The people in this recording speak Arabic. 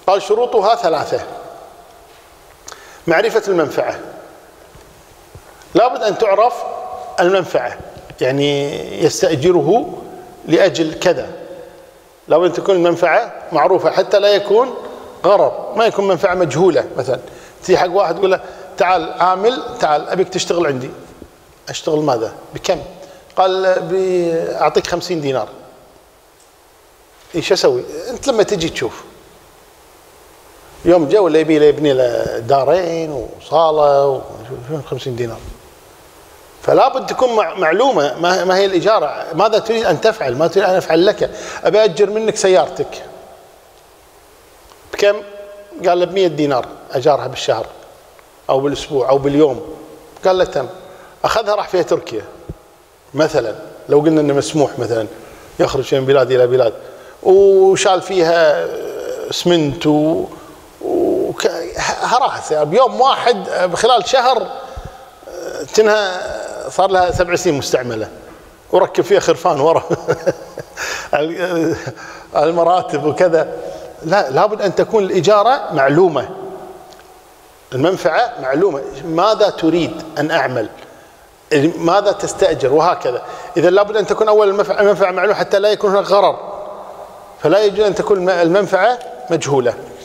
قال شروطها 3. معرفة المنفعة، لابد أن تعرف المنفعة، يعني يستأجره لأجل كذا، لابد أن تكون المنفعة معروفة حتى لا يكون غرر، ما يكون منفعة مجهولة. مثلا تيجي حق واحد تقول له تعال عامل، تعال أبيك تشتغل عندي. أشتغل ماذا؟ بكم؟ قال أعطيك 50 دينار. إيش أسوي؟ أنت لما تجي تشوف يوم جاء ولا يبني له دارين وصالة 50 دينار. فلا بد تكون معلومة ما هي الإجارة، ماذا تريد أن تفعل، ما تريد أن أفعل لك. أبي أجر منك سيارتك بكم؟ قال له ب100 دينار أجارها بالشهر أو بالأسبوع أو باليوم. قال له تم. أخذها راح فيها تركيا مثلا، لو قلنا أنه مسموح مثلا يخرج من بلاد إلى بلاد، وشال فيها اسمنت هراها بيوم واحد، بخلال شهر تنهى صار لها 7 سنين مستعملة، وركب فيها خرفان ورا المراتب وكذا. لا، لابد أن تكون الإجارة معلومة، المنفعة معلومة، ماذا تريد أن أعمل، ماذا تستأجر، وهكذا. إذا لابد أن تكون أول المنفعة معلومة حتى لا يكون هناك غرر، فلا يجوز أن تكون المنفعة مجهولة.